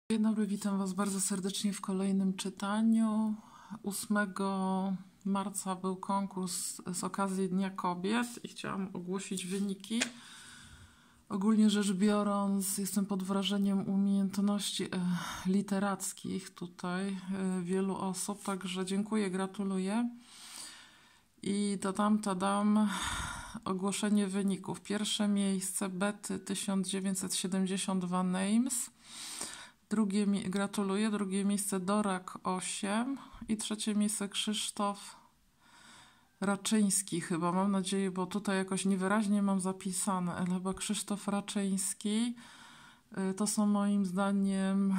Dzień dobry, witam Was bardzo serdecznie w kolejnym czytaniu. 8 marca był konkurs z okazji Dnia Kobiet i chciałam ogłosić wyniki. Ogólnie rzecz biorąc, jestem pod wrażeniem umiejętności literackich tutaj wielu osób, także dziękuję, gratuluję. I dam ogłoszenie wyników. Pierwsze miejsce Betty 1972 Names. Gratuluję. Drugie miejsce Dorak 8 i trzecie miejsce Krzysztof Raczyński chyba, mam nadzieję, bo tutaj jakoś niewyraźnie mam zapisane, ale chyba Krzysztof Raczyński. To są moim zdaniem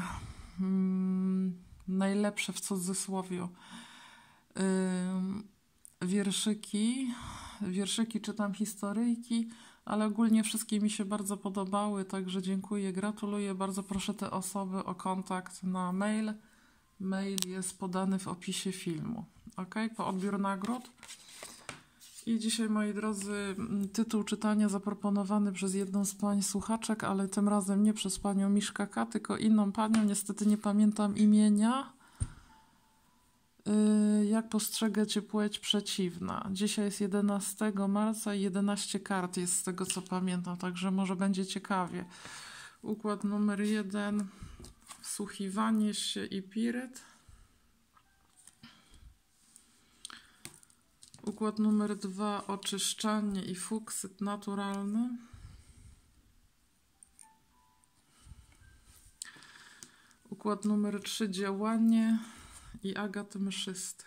najlepsze w cudzysłowie wierszyki czytam, historyjki, ale ogólnie wszystkie mi się bardzo podobały, także dziękuję, gratuluję. Bardzo proszę te osoby o kontakt na mail. Mail jest podany w opisie filmu. Ok, po odbiór nagród. I dzisiaj, moi drodzy, tytuł czytania zaproponowany przez jedną z pań słuchaczek, ale tym razem nie przez panią Miszka K, tylko inną panią, niestety nie pamiętam imienia. Jak postrzega Cię płeć przeciwna? Dzisiaj jest 11 marca i 11 kart jest z tego, co pamiętam, także może będzie ciekawie. Układ numer 1, wsłuchiwanie się i piryt. Układ numer 2, oczyszczanie i fuksyt naturalny. Układ numer 3, działanie i agat mszysty.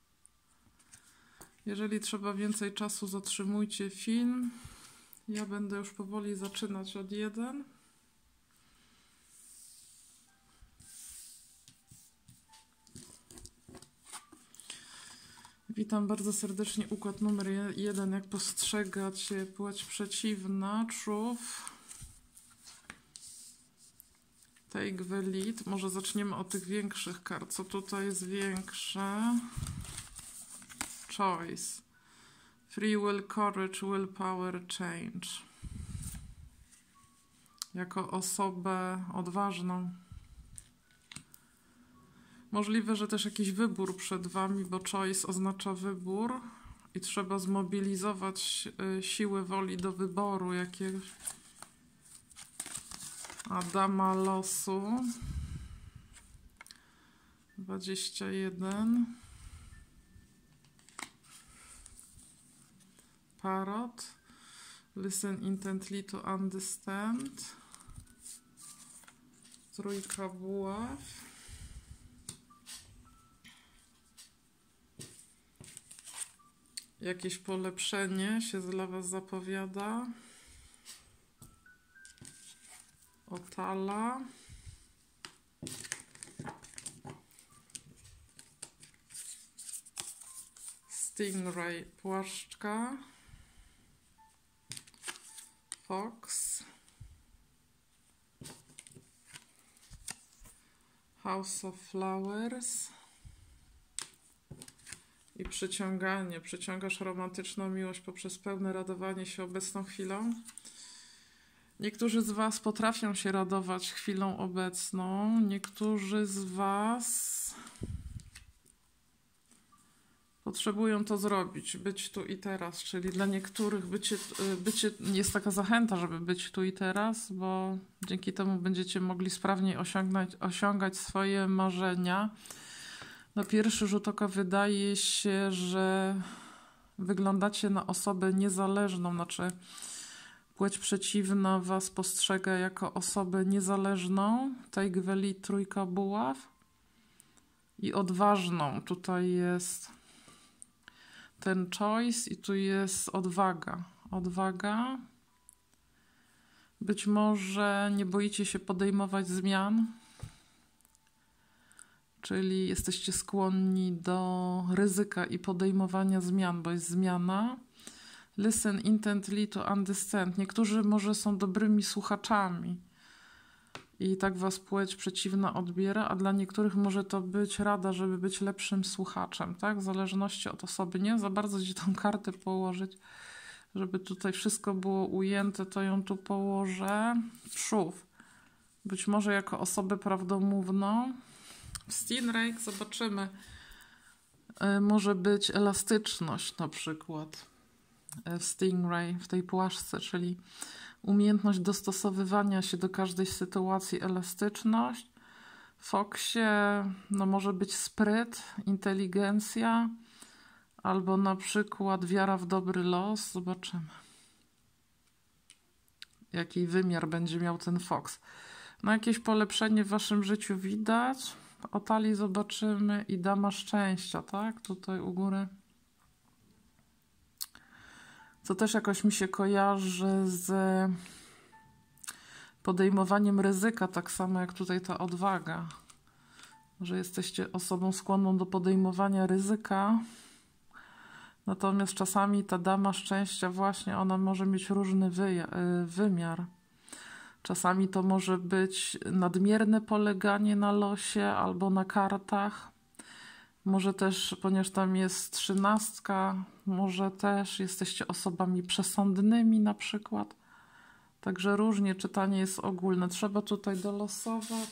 Jeżeli trzeba więcej czasu, zatrzymujcie film. Ja będę już powoli zaczynać od 1. Witam bardzo serdecznie. Układ numer 1. Jak postrzegać płeć przeciwna? Truth. Take the lead. Może zaczniemy od tych większych kart. Co tutaj jest większe? Choice. Free will, courage, willpower, change. Jako osobę odważną. Możliwe, że też jakiś wybór przed Wami, bo choice oznacza wybór i trzeba zmobilizować siłę woli do wyboru jakiegoś. A dama losu 21. Parrot. Listen intently to understand. Trójka buław. Jakieś polepszenie się dla Was zapowiada. Otala. Stingray, płaszczka. Fox. House of Flowers. I przyciąganie. Przyciągasz romantyczną miłość poprzez pełne radowanie się obecną chwilą. Niektórzy z Was potrafią się radować chwilą obecną. Niektórzy z Was potrzebują to zrobić, być tu i teraz. Czyli dla niektórych bycie jest taka zachęta, żeby być tu i teraz, bo dzięki temu będziecie mogli sprawniej osiągać swoje marzenia. Na pierwszy rzut oka wydaje się, że wyglądacie na osobę niezależną, znaczy płeć przeciwna Was postrzega jako osobę niezależną, take the lead, trójka buław, i odważną. Tutaj jest ten choice i tu jest odwaga. Odwaga. Być może nie boicie się podejmować zmian, czyli jesteście skłonni do ryzyka i podejmowania zmian, bo jest zmiana. Listen intently to understand. Niektórzy może są dobrymi słuchaczami i tak Was płeć przeciwna odbiera, a dla niektórych może to być rada, żeby być lepszym słuchaczem, tak? W zależności od osoby. Nie za bardzo gdzie tą kartę położyć, żeby tutaj wszystko było ujęte, to ją tu położę. Truth. Być może jako osobę prawdomówną. W Stingray zobaczymy. Może być elastyczność na przykład. W Stingray, w tej płaszce, czyli umiejętność dostosowywania się do każdej sytuacji, elastyczność. W Foxie no może być spryt, inteligencja, albo na przykład wiara w dobry los. Zobaczymy, jaki wymiar będzie miał ten Fox. No jakieś polepszenie w waszym życiu widać. O talii zobaczymy i dama szczęścia, tak? Tutaj u góry. Co też jakoś mi się kojarzy z podejmowaniem ryzyka, tak samo jak tutaj ta odwaga. Że jesteście osobą skłonną do podejmowania ryzyka. Natomiast czasami ta dama szczęścia właśnie, ona może mieć różny wymiar. Czasami to może być nadmierne poleganie na losie albo na kartach. Może też, ponieważ tam jest 13, może też jesteście osobami przesądnymi na przykład. Także różnie czytanie jest ogólne. Trzeba tutaj dolosować.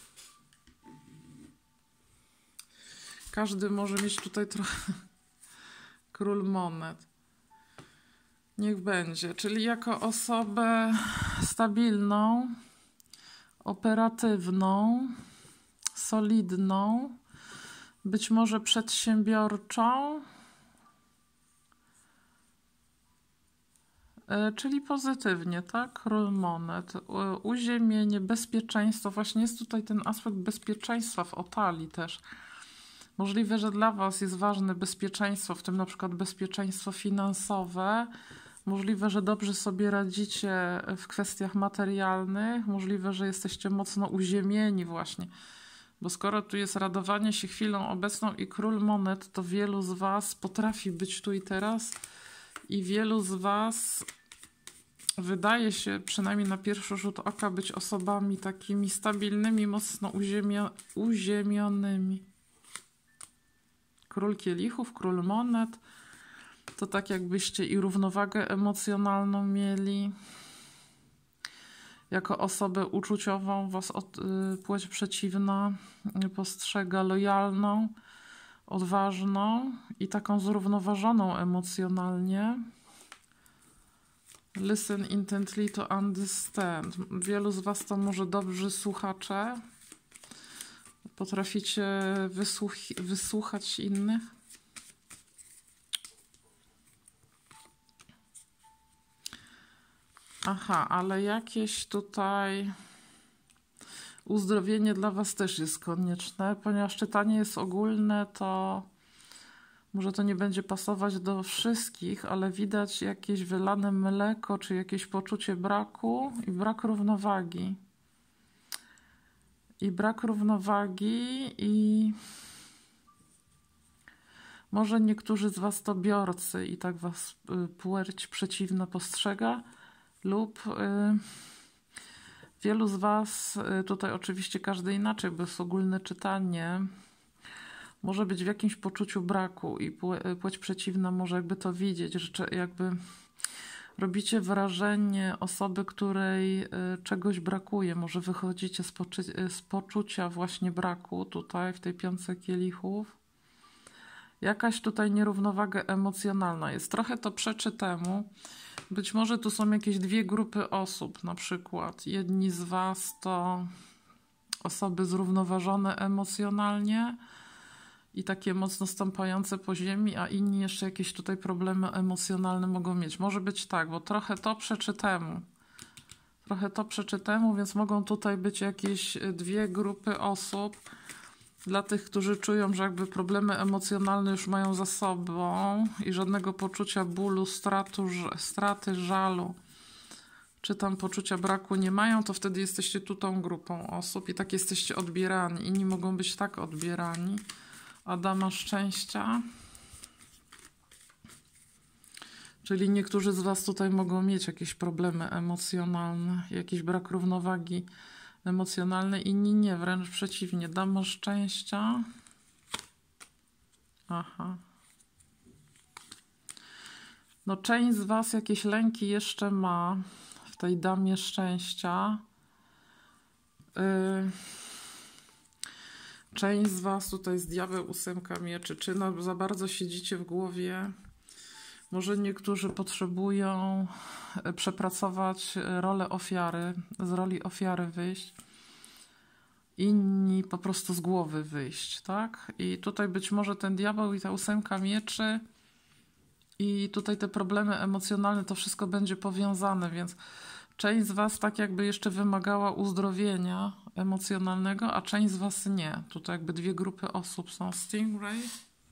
Każdy może mieć tutaj trochę król monet. Niech będzie. Czyli jako osobę stabilną, operatywną, solidną, być może przedsiębiorczą, czyli pozytywnie, tak? Król monet. Uziemienie, bezpieczeństwo. Właśnie jest tutaj ten aspekt bezpieczeństwa w Otalii też. Możliwe, że dla was jest ważne bezpieczeństwo, w tym na przykład bezpieczeństwo finansowe. Możliwe, że dobrze sobie radzicie w kwestiach materialnych. Możliwe, że jesteście mocno uziemieni właśnie. Bo skoro tu jest radowanie się chwilą obecną i król monet, to wielu z was potrafi być tu i teraz i wielu z was wydaje się, przynajmniej na pierwszy rzut oka, być osobami takimi stabilnymi, mocno uziemionymi. Król kielichów, król monet, to tak jakbyście i równowagę emocjonalną mieli. Jako osobę uczuciową was płeć przeciwna postrzega lojalną, odważną i taką zrównoważoną emocjonalnie. Listen intently to understand. Wielu z was to może dobrzy słuchacze. Potraficie wysłuchać innych. Aha, ale jakieś tutaj uzdrowienie dla was też jest konieczne, ponieważ czytanie jest ogólne, to może to nie będzie pasować do wszystkich, ale widać jakieś wylane mleko, czy jakieś poczucie braku i brak równowagi. I brak równowagi i może niektórzy z was to biorcy i tak was płeć przeciwna postrzega lub wielu z was, tutaj oczywiście każdy inaczej, bo jest ogólne czytanie, może być w jakimś poczuciu braku i płeć przeciwna może jakby to widzieć, że jakby robicie wrażenie osoby, której czegoś brakuje. Może wychodzicie z poczucia właśnie braku tutaj w tej 5 kielichów. Jakaś tutaj nierównowaga emocjonalna jest. Trochę to przeczy temu. Być może tu są jakieś dwie grupy osób, na przykład. Jedni z was to osoby zrównoważone emocjonalnie i takie mocno stąpające po ziemi, a inni jeszcze jakieś tutaj problemy emocjonalne mogą mieć. Może być tak, bo trochę to przeczy temu. Trochę to przeczy temu, więc mogą tutaj być jakieś dwie grupy osób. Dla tych, którzy czują, że jakby problemy emocjonalne już mają za sobą i żadnego poczucia bólu, straty, żalu, czy tam poczucia braku nie mają, to wtedy jesteście tu tą grupą osób i tak jesteście odbierani. Inni mogą być tak odbierani. A dama szczęścia, czyli niektórzy z was tutaj mogą mieć jakieś problemy emocjonalne, jakiś brak równowagi emocjonalnej, inni nie, wręcz przeciwnie. Dama szczęścia. Aha. No część z was jakieś lęki jeszcze ma w tej damie szczęścia. Część z was tutaj z diabeł, 8 mieczy, czy za bardzo siedzicie w głowie. Może niektórzy potrzebują przepracować rolę ofiary, z roli ofiary wyjść. Inni po prostu z głowy wyjść, tak? I tutaj być może ten diabeł i ta 8 mieczy i tutaj te problemy emocjonalne, to wszystko będzie powiązane, więc część z was tak jakby jeszcze wymagała uzdrowienia emocjonalnego, a część z was nie. Tutaj jakby dwie grupy osób są. Stingray.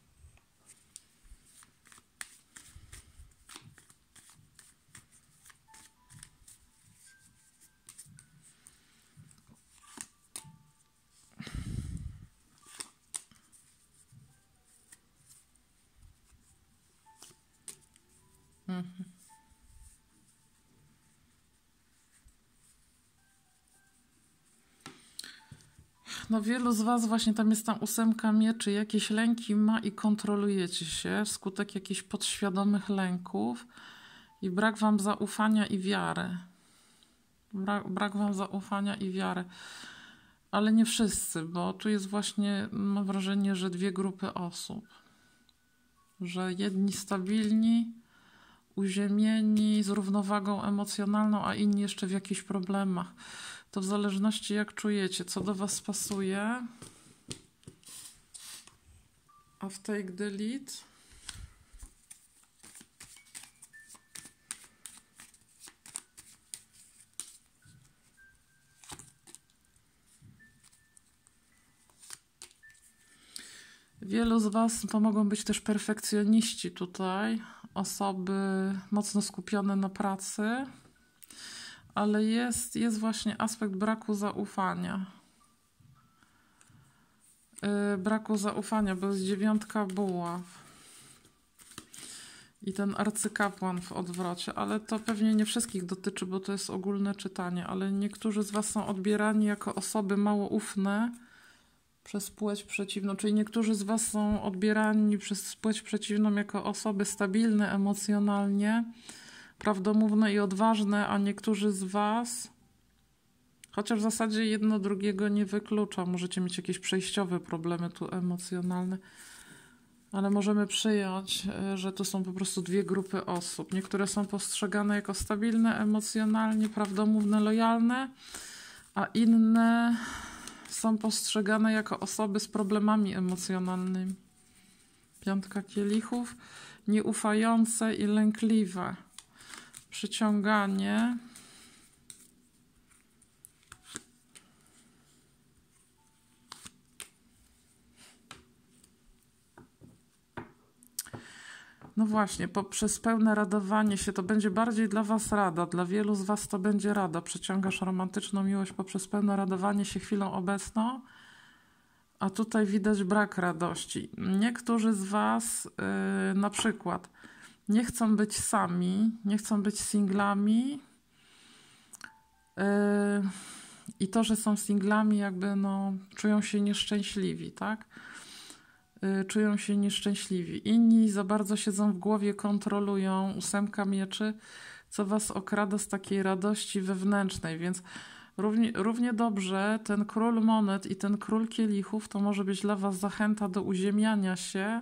No wielu z was właśnie tam jest tam 8 mieczy, jakieś lęki ma i kontrolujecie się wskutek jakichś podświadomych lęków i brak wam zaufania i wiary. Brak wam zaufania i wiary. Ale nie wszyscy, bo tu jest właśnie, mam wrażenie, że dwie grupy osób. Że jedni stabilni, uziemieni, z równowagą emocjonalną, a inni jeszcze w jakichś problemach. To w zależności jak czujecie, co do was pasuje. A w Take the Lead. Wielu z was to mogą być też perfekcjoniści tutaj, osoby mocno skupione na pracy, ale jest właśnie aspekt braku zaufania. Braku zaufania, bo jest 9 buław i ten arcykapłan w odwrocie, ale to pewnie nie wszystkich dotyczy, bo to jest ogólne czytanie, ale niektórzy z was są odbierani jako osoby mało ufne przez płeć przeciwną, czyli niektórzy z was są odbierani przez płeć przeciwną jako osoby stabilne emocjonalnie, prawdomówne i odważne, a niektórzy z was, chociaż w zasadzie jedno drugiego nie wyklucza, możecie mieć jakieś przejściowe problemy tu emocjonalne, ale możemy przyjąć, że to są po prostu dwie grupy osób. Niektóre są postrzegane jako stabilne emocjonalnie, prawdomówne, lojalne, a inne są postrzegane jako osoby z problemami emocjonalnymi. 5 kielichów, nieufające i lękliwe. Przyciąganie. No właśnie, poprzez pełne radowanie się to będzie bardziej dla was rada. Dla wielu z was to będzie rada. Przyciągasz romantyczną miłość poprzez pełne radowanie się chwilą obecną, a tutaj widać brak radości. Niektórzy z was na przykład nie chcą być sami, nie chcą być singlami i to, że są singlami jakby czują się nieszczęśliwi, tak? Czują się nieszczęśliwi. Inni za bardzo siedzą w głowie, kontrolują 8 mieczy, co was okrada z takiej radości wewnętrznej, więc równie dobrze ten król monet i ten król kielichów to może być dla was zachęta do uziemiania się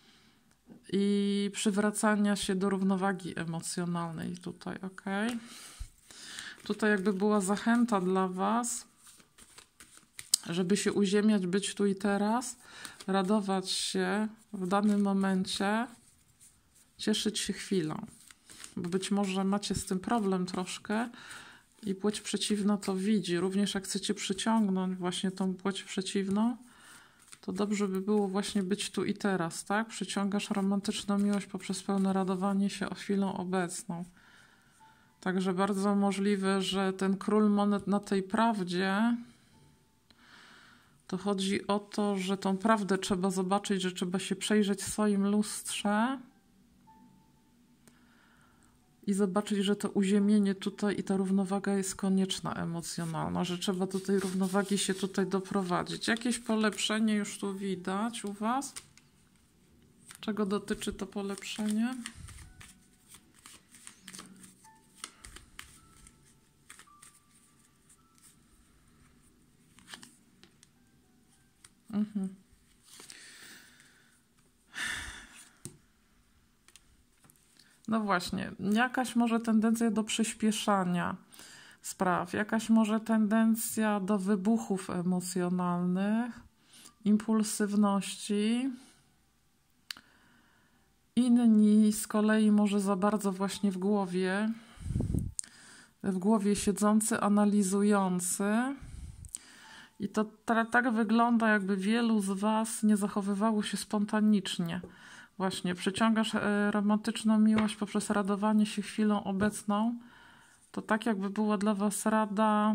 i przywracania się do równowagi emocjonalnej tutaj, ok? Tutaj jakby była zachęta dla was, żeby się uziemiać, być tu i teraz, radować się w danym momencie, cieszyć się chwilą. Bo być może macie z tym problem troszkę i płeć przeciwna to widzi. Również jak chcecie przyciągnąć właśnie tą płeć przeciwną, to dobrze by było właśnie być tu i teraz, tak? Przyciągasz romantyczną miłość poprzez pełne radowanie się o chwilę obecną. Także bardzo możliwe, że ten król monet na tej prawdzie, to chodzi o to, że tą prawdę trzeba zobaczyć, że trzeba się przejrzeć w swoim lustrze i zobaczyć, że to uziemienie tutaj i ta równowaga jest konieczna emocjonalna, że trzeba do tej równowagi się tutaj doprowadzić. Jakieś polepszenie już tu widać u was? Czego dotyczy to polepszenie? No właśnie, jakaś może tendencja do przyspieszania spraw, jakaś może tendencja do wybuchów emocjonalnych, impulsywności. Inni z kolei może za bardzo właśnie w głowie siedzący, analizujący. I to tak wygląda, jakby wielu z was nie zachowywało się spontanicznie. Właśnie, przyciągasz romantyczną miłość poprzez radowanie się chwilą obecną. To tak jakby była dla was rada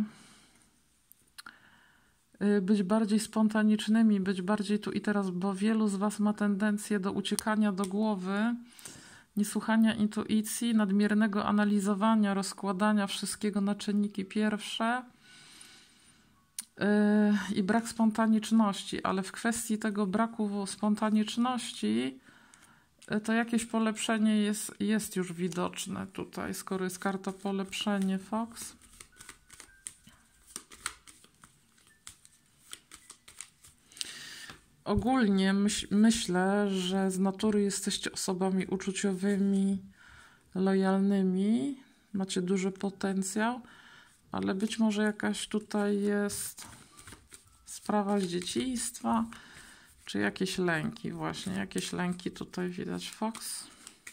być bardziej spontanicznymi, być bardziej tu i teraz, bo wielu z was ma tendencję do uciekania do głowy, niesłuchania intuicji, nadmiernego analizowania, rozkładania wszystkiego na czynniki pierwsze i brak spontaniczności, ale w kwestii tego braku spontaniczności to jakieś polepszenie jest już widoczne tutaj, skoro jest karta polepszenie Fox. Ogólnie myślę, że z natury jesteście osobami uczuciowymi, lojalnymi, macie duży potencjał, ale być może jakaś tutaj jest sprawa z dzieciństwa, czy jakieś lęki właśnie, jakieś lęki tutaj widać Fox.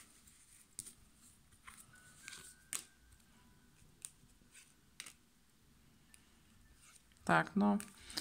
Tak, no.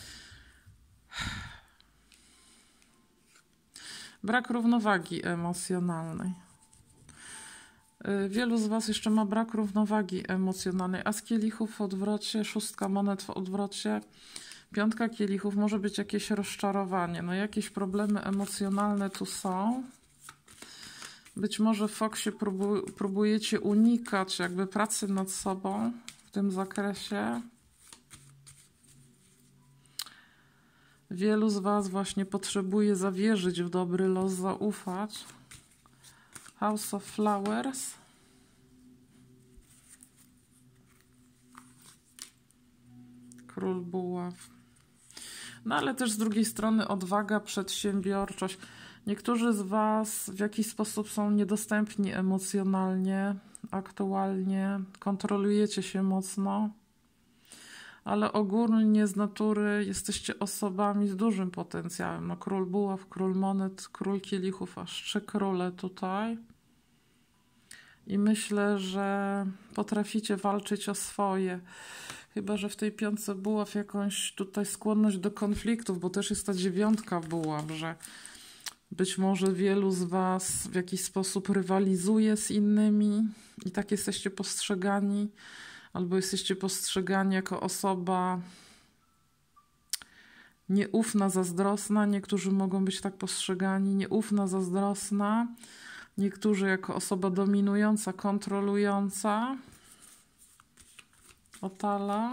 Brak równowagi emocjonalnej. Wielu z was jeszcze ma brak równowagi emocjonalnej. As kielichów w odwrocie, 6 monet w odwrocie, 5 kielichów, może być jakieś rozczarowanie. No jakieś problemy emocjonalne tu są. Być może w Foxie próbujecie unikać jakby pracy nad sobą w tym zakresie. Wielu z was właśnie potrzebuje zawierzyć w dobry los, zaufać. House of Flowers. Król buław. No ale też z drugiej strony odwaga, przedsiębiorczość. Niektórzy z was w jakiś sposób są niedostępni emocjonalnie, aktualnie. Kontrolujecie się mocno. Ale ogólnie z natury jesteście osobami z dużym potencjałem. No, król buław, król monet, król kielichów, aż 3 króle tutaj. I myślę, że potraficie walczyć o swoje. Chyba że w tej 5 buław jakąś tutaj skłonność do konfliktów, bo też jest ta 9 buław, że być może wielu z was w jakiś sposób rywalizuje z innymi i tak jesteście postrzegani. Albo jesteście postrzegani jako osoba nieufna, zazdrosna. Niektórzy mogą być tak postrzegani. Nieufna, zazdrosna. Niektórzy jako osoba dominująca, kontrolująca. Otala.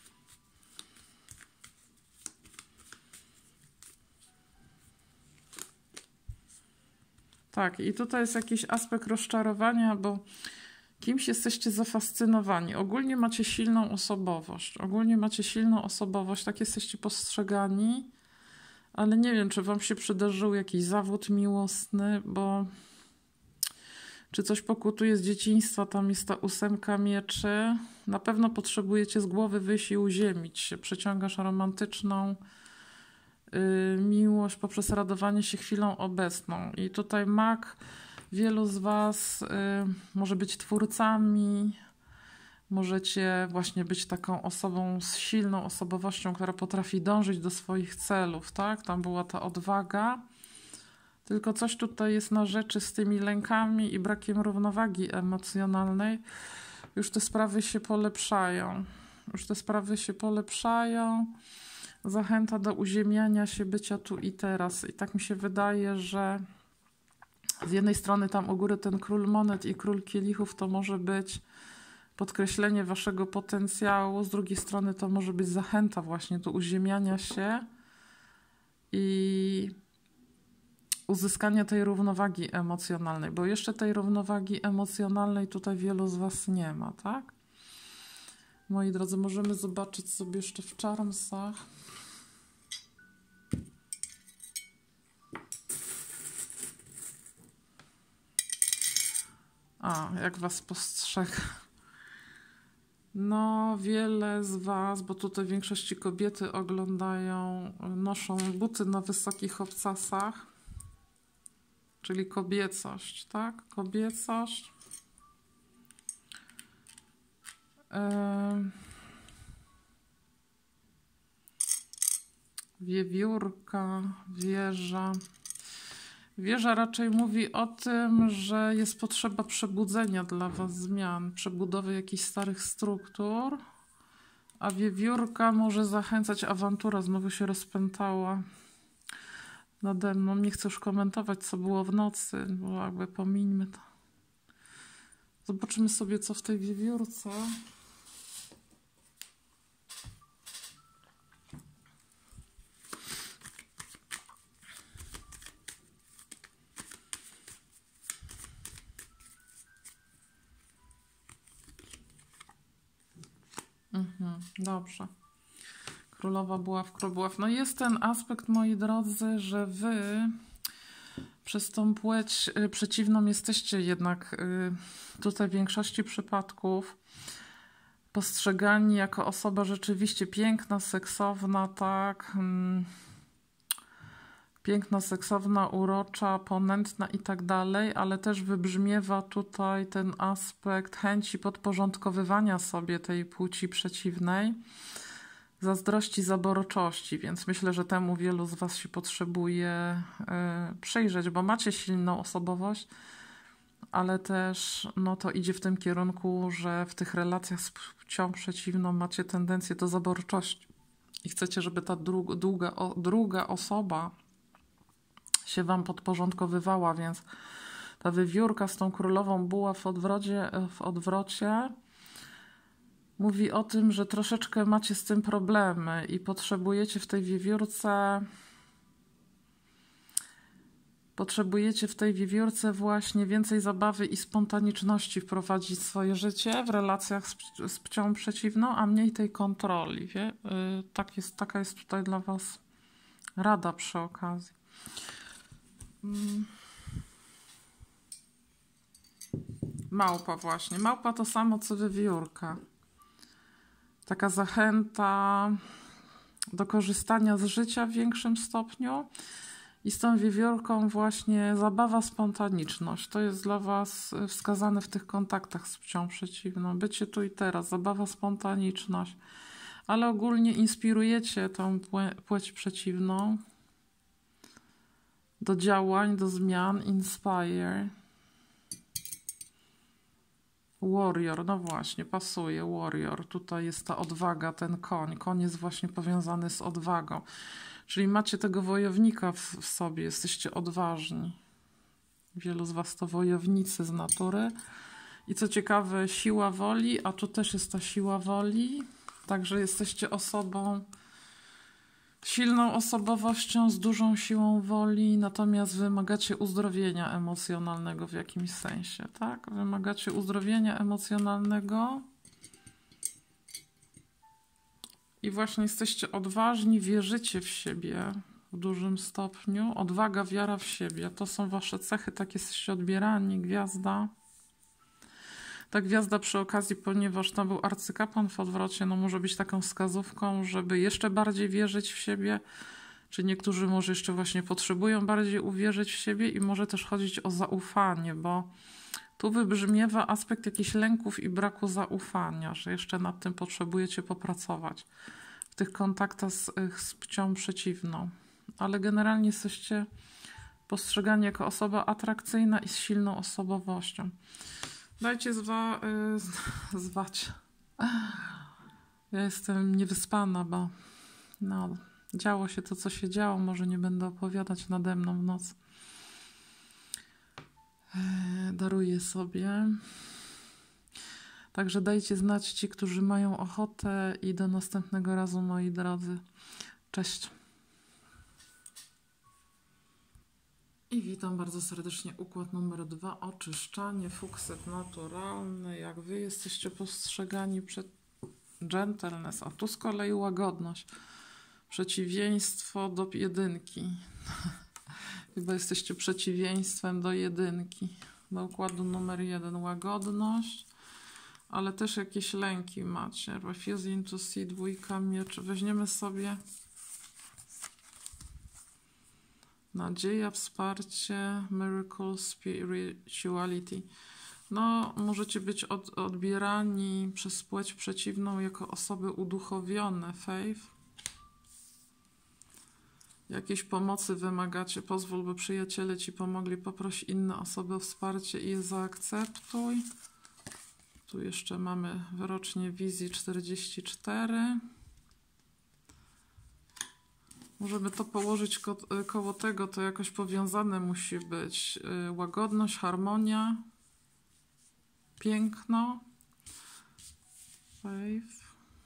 Tak, i tutaj jest jakiś aspekt rozczarowania, bo kimś jesteście zafascynowani. Ogólnie macie silną osobowość. Tak jesteście postrzegani. Ale nie wiem, czy wam się przydarzył jakiś zawód miłosny, bo czy coś pokutuje z dzieciństwa, tam jest ta 8 mieczy. Na pewno potrzebujecie z głowy wyjść i uziemić się. Przeciągasz romantyczną miłość poprzez radowanie się chwilą obecną. I tutaj mag, wielu z was może być twórcami, możecie właśnie być taką osobą z silną osobowością, która potrafi dążyć do swoich celów, tak? Tam była ta odwaga. Tylko coś tutaj jest na rzeczy z tymi lękami i brakiem równowagi emocjonalnej. Już te sprawy się polepszają. Zachęta do uziemiania się, bycia tu i teraz. I tak mi się wydaje, że z jednej strony tam u góry ten król monet i król kielichów to może być podkreślenie waszego potencjału, z drugiej strony to może być zachęta właśnie do uziemiania się i uzyskania tej równowagi emocjonalnej, bo jeszcze tej równowagi emocjonalnej tutaj wielu z was nie ma, tak? Moi drodzy, możemy zobaczyć sobie jeszcze w Charmsach. A, jak was postrzega? No, wiele z was, bo tutaj w większości kobiety oglądają, noszą buty na wysokich obcasach, czyli kobiecość, tak? Kobiecość. Wiewiórka, wieża. Wieża raczej mówi o tym, że jest potrzeba przebudzenia dla was, zmian, przebudowy jakichś starych struktur, a wiewiórka może zachęcać awantura, znowu się rozpętała nade mną. Nie chcę już komentować, co było w nocy, bo jakby pomińmy to. Zobaczymy sobie, co w tej wiewiórce. Dobrze. Królowa buław, król buław. No jest ten aspekt, moi drodzy, że wy przez tą płeć przeciwną jesteście jednak tutaj w większości przypadków postrzegani jako osoba rzeczywiście piękna, seksowna, tak, piękna, seksowna, urocza, ponętna i tak dalej, ale też wybrzmiewa tutaj ten aspekt chęci podporządkowywania sobie tej płci przeciwnej, zazdrości, zaboroczości, więc myślę, że temu wielu z was się potrzebuje przyjrzeć, bo macie silną osobowość, ale też no, to idzie w tym kierunku, że w tych relacjach z płcią przeciwną macie tendencję do zaborczości i chcecie, żeby ta druga osoba się wam podporządkowywała, więc ta wiewiórka z tą królową buław w odwrocie mówi o tym, że troszeczkę macie z tym problemy i potrzebujecie w tej wiewiórce właśnie więcej zabawy i spontaniczności wprowadzić w swoje życie w relacjach z płcią przeciwną, a mniej tej kontroli. Taka jest tutaj dla was rada przy okazji. Małpa właśnie. Małpa to samo co wiewiórka. Taka zachęta do korzystania z życia w większym stopniu i z tą wiewiórką właśnie zabawa, spontaniczność. To jest dla was wskazane w tych kontaktach z płcią przeciwną. Bycie tu i teraz, zabawa, spontaniczność. Ale ogólnie inspirujecie tą płeć przeciwną do działań, do zmian. Inspire. Warrior, no właśnie, pasuje, warrior. Tutaj jest ta odwaga, ten koń. Koń jest właśnie powiązany z odwagą. Czyli macie tego wojownika w sobie, jesteście odważni. Wielu z was to wojownicy z natury. I co ciekawe, siła woli, a tu też jest ta siła woli. Także jesteście osobą, silną osobowością, z dużą siłą woli, natomiast wymagacie uzdrowienia emocjonalnego w jakimś sensie, tak? Wymagacie uzdrowienia emocjonalnego i właśnie jesteście odważni, wierzycie w siebie w dużym stopniu. Odwaga, wiara w siebie, to są wasze cechy, tak jesteście odbierani, gwiazda. Ta gwiazda przy okazji, ponieważ tam był arcykapłan w odwrocie, no może być taką wskazówką, żeby jeszcze bardziej wierzyć w siebie, czy niektórzy może jeszcze właśnie potrzebują bardziej uwierzyć w siebie i może też chodzić o zaufanie, bo tu wybrzmiewa aspekt jakichś lęków i braku zaufania, że jeszcze nad tym potrzebujecie popracować w tych kontaktach z płcią przeciwną. Ale generalnie jesteście postrzegani jako osoba atrakcyjna i z silną osobowością. Dajcie zwać. Ja jestem niewyspana, bo no, działo się to, co się działo. Może nie będę opowiadać nade mną w nocy. Daruję sobie. Także dajcie znać ci, którzy mają ochotę i do następnego razu, moi drodzy. Cześć. I witam bardzo serdecznie. Układ numer 2. Oczyszczanie, fukset naturalny. Jak wy jesteście postrzegani przed gentleness, a tu z kolei łagodność. Przeciwieństwo do jedynki. Chyba jesteście przeciwieństwem do jedynki. do układu numer 1 łagodność, ale też jakieś lęki macie. Refusing to see, dwójka mieczy. Weźmiemy sobie nadzieja, wsparcie, miracle, spirituality. No, możecie być odbierani przez płeć przeciwną jako osoby uduchowione, faith. Jakiejś pomocy wymagacie, pozwól, by przyjaciele ci pomogli, poproś inne osoby o wsparcie i je zaakceptuj. Tu jeszcze mamy wyrocznie wizji 44. Możemy to położyć koło tego, to jakoś powiązane musi być. Łagodność, harmonia, piękno, faith.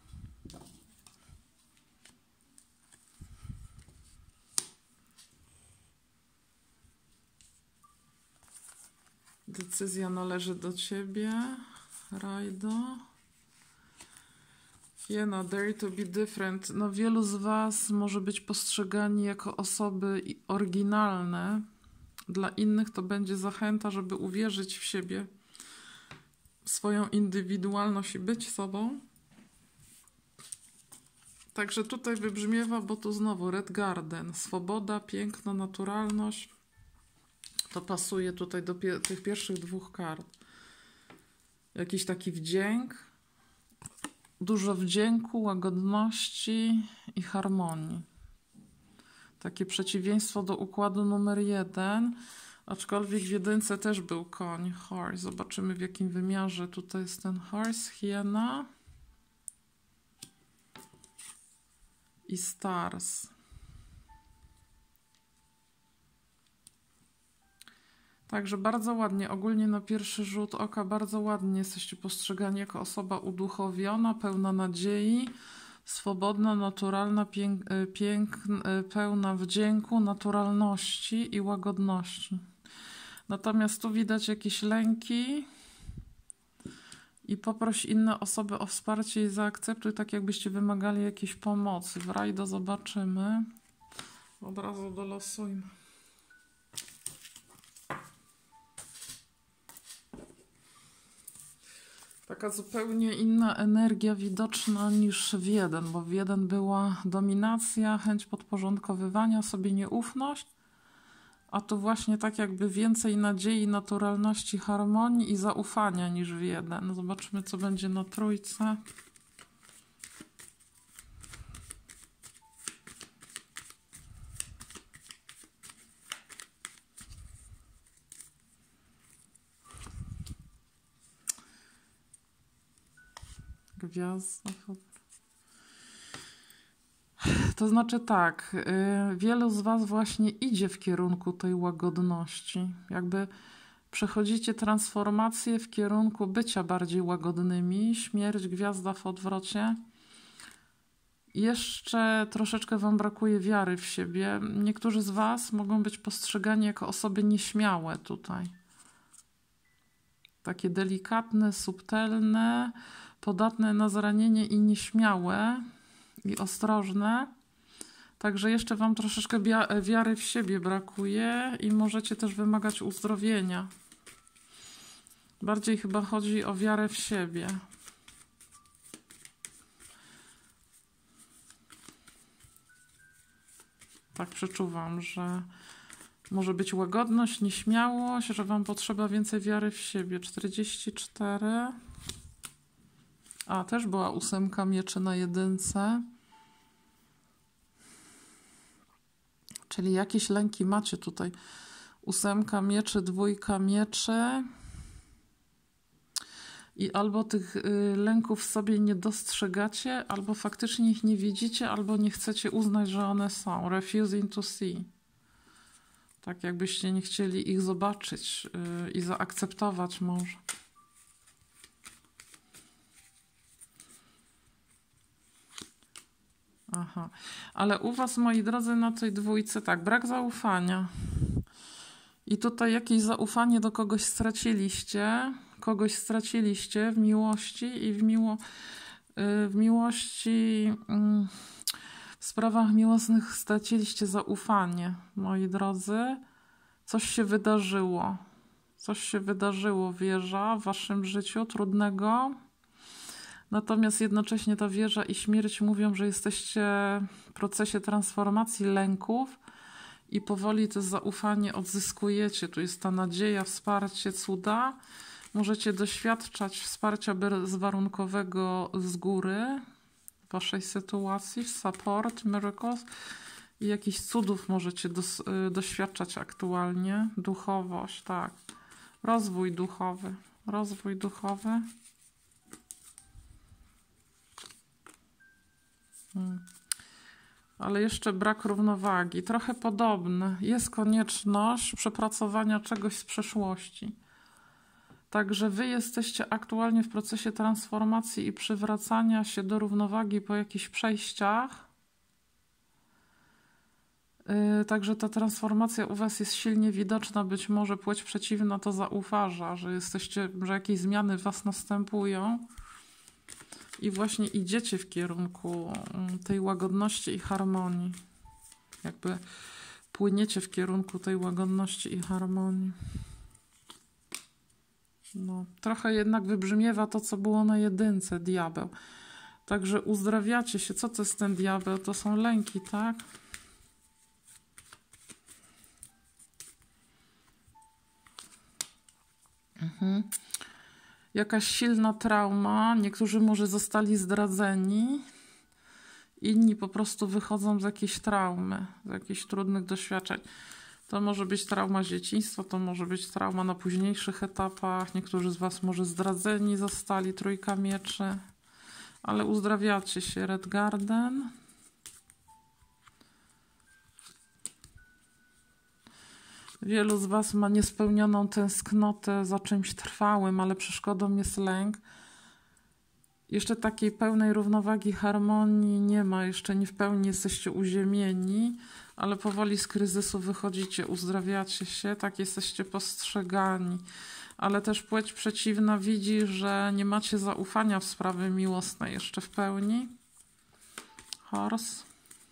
Decyzja należy do ciebie, Rajdo. Hiena, dare to be different. No, wielu z was może być postrzegani jako osoby oryginalne. Dla innych to będzie zachęta, żeby uwierzyć w siebie, w swoją indywidualność i być sobą. Także tutaj wybrzmiewa, bo tu znowu Red Garden. Swoboda, piękno, naturalność. To pasuje tutaj do tych pierwszych dwóch kart. Jakiś taki wdzięk. Dużo wdzięku, łagodności i harmonii. Takie przeciwieństwo do układu numer 1. Aczkolwiek w jedynce też był koń, horse. Zobaczymy, w jakim wymiarze tutaj jest ten horse, hiena i stars. Także bardzo ładnie, ogólnie na pierwszy rzut oka bardzo ładnie jesteście postrzegani jako osoba uduchowiona, pełna nadziei, swobodna, naturalna, pełna wdzięku, naturalności i łagodności. Natomiast tu widać jakieś lęki i poproś inne osoby o wsparcie i zaakceptuj, tak jakbyście wymagali jakiejś pomocy. W Rajdo zobaczymy. Od razu dolosujmy. Taka zupełnie inna energia widoczna niż w 1, bo w 1 była dominacja, chęć podporządkowywania sobie, nieufność, a tu właśnie tak jakby więcej nadziei, naturalności, harmonii i zaufania niż w 1. Zobaczmy, co będzie na trójce. Gwiazda. To znaczy tak, wielu z was właśnie idzie w kierunku tej łagodności. Jakby przechodzicie transformację w kierunku bycia bardziej łagodnymi. Śmierć, gwiazda w odwrocie. Jeszcze troszeczkę wam brakuje wiary w siebie. Niektórzy z was mogą być postrzegani jako osoby nieśmiałe tutaj. Takie delikatne, subtelne, podatne na zranienie i nieśmiałe i ostrożne. Także jeszcze wam troszeczkę wiary w siebie brakuje i możecie też wymagać uzdrowienia. Bardziej chyba chodzi o wiarę w siebie. Tak przeczuwam, że może być łagodność, nieśmiałość, że wam potrzeba więcej wiary w siebie. 44. A, też była 8 mieczy na 1. Czyli jakieś lęki macie tutaj. 8 mieczy, 2 mieczy. I albo tych lęków sobie nie dostrzegacie, albo faktycznie ich nie widzicie, albo nie chcecie uznać, że one są. Refusing to see. Tak jakbyście nie chcieli ich zobaczyć i zaakceptować może. Aha, ale u was, moi drodzy, na tej dwójce tak, brak zaufania. I tutaj jakieś zaufanie do kogoś straciliście w miłości i w miłości, w sprawach miłosnych straciliście zaufanie, moi drodzy. Coś się wydarzyło. Coś się wydarzyło, wieża, w waszym życiu trudnego. Natomiast jednocześnie ta wieża i śmierć mówią, że jesteście w procesie transformacji lęków i powoli to zaufanie odzyskujecie. Tu jest ta nadzieja, wsparcie, cuda. Możecie doświadczać wsparcia bezwarunkowego z góry w waszej sytuacji, support, miracles i jakichś cudów możecie doświadczać aktualnie. Duchowość, tak. Rozwój duchowy. Rozwój duchowy. Ale jeszcze brak równowagi. Trochę podobny. Jest konieczność przepracowania czegoś z przeszłości. Także wy jesteście aktualnie w procesie transformacji i przywracania się do równowagi po jakichś przejściach. Także ta transformacja u was jest silnie widoczna. Być może płeć przeciwna to zauważa, że że jakieś zmiany w was następują. I właśnie idziecie w kierunku tej łagodności i harmonii. Jakby płyniecie w kierunku tej łagodności i harmonii. No, trochę jednak wybrzmiewa to, co było na jedynce, diabeł. Także uzdrawiacie się. Co to jest ten diabeł? To są lęki, tak? Jakaś silna trauma. Niektórzy może zostali zdradzeni. Inni po prostu wychodzą z jakiejś traumy, z jakichś trudnych doświadczeń. To może być trauma z dzieciństwa, to może być trauma na późniejszych etapach. Niektórzy z was może zdradzeni zostali, trójka mieczy. Ale uzdrawiacie się. Red Garden. Wielu z was ma niespełnioną tęsknotę za czymś trwałym, ale przeszkodą jest lęk. Jeszcze takiej pełnej równowagi, harmonii nie ma. Jeszcze nie w pełni jesteście uziemieni, ale powoli z kryzysu wychodzicie, uzdrawiacie się, tak jesteście postrzegani. Ale też płeć przeciwna widzi, że nie macie zaufania w sprawy miłosne jeszcze w pełni. Horse.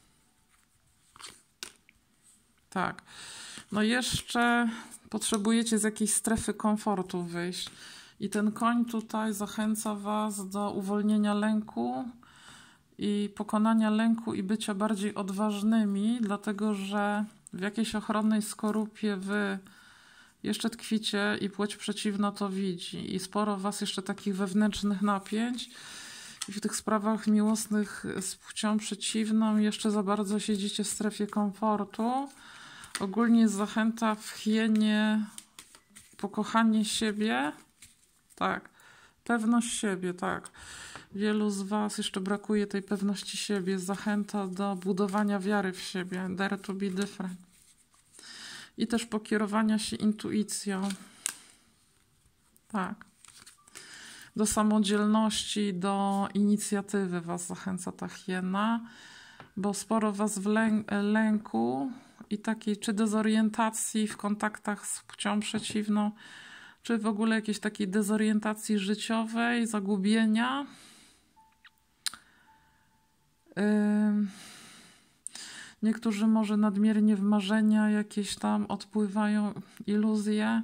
Tak. No jeszcze potrzebujecie z jakiejś strefy komfortu wyjść. I ten koń tutaj zachęca was do uwolnienia lęku i pokonania lęku i bycia bardziej odważnymi, dlatego że w jakiejś ochronnej skorupie wy jeszcze tkwicie i płeć przeciwna to widzi. I sporo was jeszcze takich wewnętrznych napięć. I w tych sprawach miłosnych z płcią przeciwną jeszcze za bardzo siedzicie w strefie komfortu. Ogólnie jest zachęta w hienie, pokochanie siebie. Tak, pewność siebie, tak. Wielu z was jeszcze brakuje tej pewności siebie. Zachęta do budowania wiary w siebie. Dare to be different. I też pokierowania się intuicją. Tak. Do samodzielności, do inicjatywy was zachęca ta hiena. Bo sporo was w lęku i takiej czy dezorientacji w kontaktach z płcią przeciwną, czy w ogóle jakiejś takiej dezorientacji życiowej, zagubienia. Niektórzy może nadmiernie w marzenia jakieś tam odpływają, iluzje.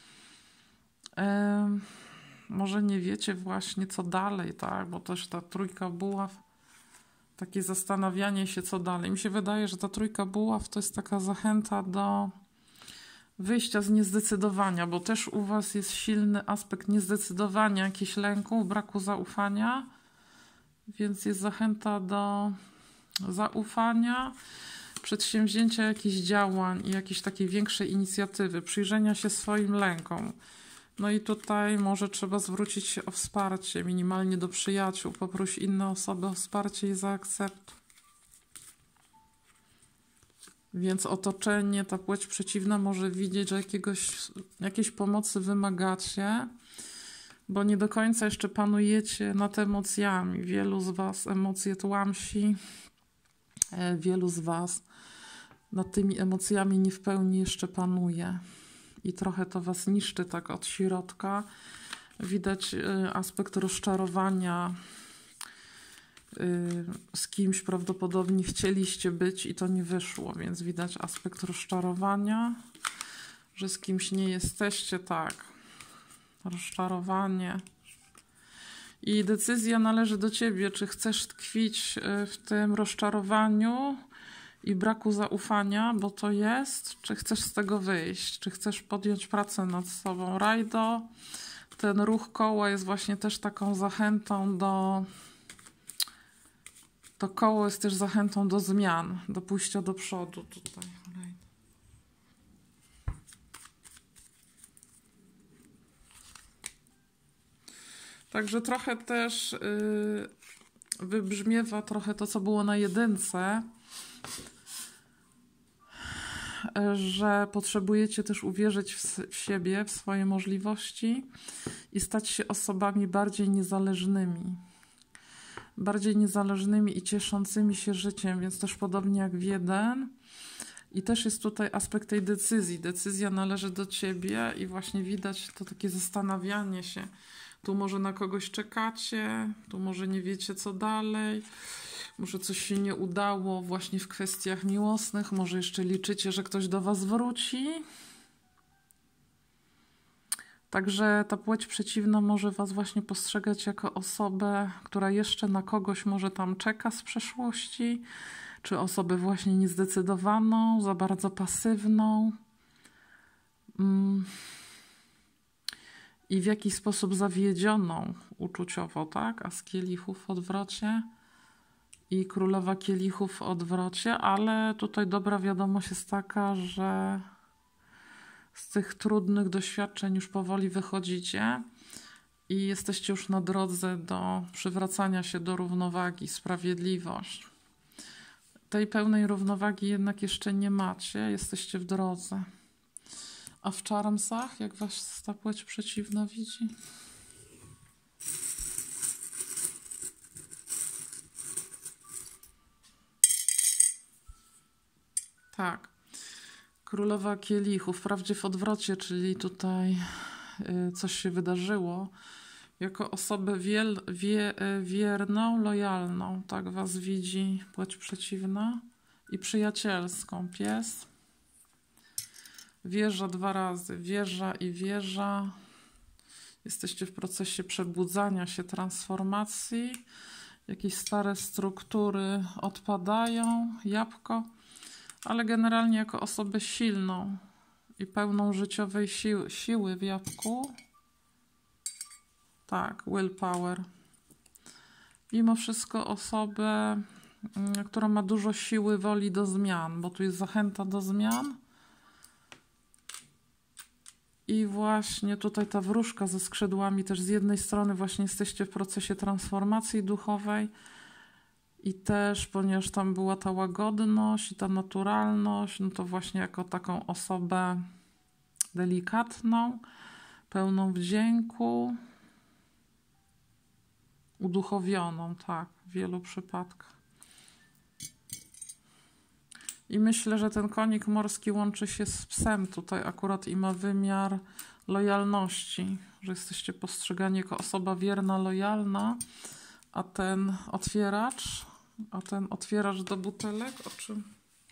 Może nie wiecie właśnie co dalej, tak? Bo też ta trójka buław, takie zastanawianie się co dalej. Mi się wydaje, że ta trójka buław to jest taka zachęta do wyjścia z niezdecydowania, bo też u was jest silny aspekt niezdecydowania, jakichś lęków, braku zaufania, więc jest zachęta do zaufania, przedsięwzięcia jakichś działań i jakiejś takiej większej inicjatywy, przyjrzenia się swoim lękom. No i tutaj może trzeba zwrócić się o wsparcie, minimalnie do przyjaciół, poproś inne osoby o wsparcie i zaakceptuj. Więc otoczenie, ta płeć przeciwna może widzieć, że jakiejś pomocy wymagacie, bo nie do końca jeszcze panujecie nad emocjami. Wielu z was emocje tłamsi, wielu z was nad tymi emocjami nie w pełni jeszcze panuje. I trochę to was niszczy tak od środka. Widać aspekt rozczarowania. Z kimś prawdopodobnie chcieliście być i to nie wyszło, więc widać aspekt rozczarowania. że z kimś nie jesteście, tak. Rozczarowanie. I decyzja należy do ciebie, czy chcesz tkwić w tym rozczarowaniu i braku zaufania, bo to jest, czy chcesz z tego wyjść, czy chcesz podjąć pracę nad sobą. Rajdo, ten ruch koła jest właśnie też taką zachętą do... To koło jest też zachętą do zmian, do pójścia do przodu tutaj. Także trochę też wybrzmiewa trochę to, co było na jedynce, że potrzebujecie też uwierzyć w siebie, w swoje możliwości i stać się osobami bardziej niezależnymi. Bardziej niezależnymi i cieszącymi się życiem, więc też podobnie jak w jeden. I też jest tutaj aspekt tej decyzji. Decyzja należy do ciebie i właśnie widać to takie zastanawianie się. Tu może na kogoś czekacie, tu może nie wiecie co dalej, może coś się nie udało właśnie w kwestiach miłosnych, może jeszcze liczycie, że ktoś do was wróci. Także ta płeć przeciwna może was właśnie postrzegać jako osobę, która jeszcze na kogoś może tam czeka z przeszłości, czy osobę właśnie niezdecydowaną, za bardzo pasywną. I w jakiś sposób zawiedzioną uczuciowo, tak? As kielichów w odwrocie i królowa kielichów w odwrocie, ale tutaj dobra wiadomość jest taka, że z tych trudnych doświadczeń już powoli wychodzicie i jesteście już na drodze do przywracania się do równowagi, sprawiedliwość. Tej pełnej równowagi jednak jeszcze nie macie, jesteście w drodze. A w Charmsach, jak was ta płeć przeciwna widzi? Tak. Królowa kielichów, wprawdzie w odwrocie, czyli tutaj coś się wydarzyło. Jako osobę wierną, lojalną, tak was widzi płeć przeciwna. I przyjacielską, pies. Wieża 2 razy, wieża i wieża. Jesteście w procesie przebudzania się, transformacji. Jakieś stare struktury odpadają, jabłko. Ale generalnie jako osobę silną i pełną życiowej siły w jabłku. Tak, willpower. Mimo wszystko osobę, która ma dużo siły, woli do zmian, bo tu jest zachęta do zmian. I właśnie tutaj ta wróżka ze skrzydłami też z jednej strony właśnie jesteście w procesie transformacji duchowej i też, ponieważ tam była ta łagodność i ta naturalność, no to właśnie jako taką osobę delikatną, pełną wdzięku, uduchowioną, tak, w wielu przypadkach. I myślę, że ten konik morski łączy się z psem tutaj akurat i ma wymiar lojalności, że jesteście postrzegani jako osoba wierna, lojalna, a ten otwieracz do butelek, o czym?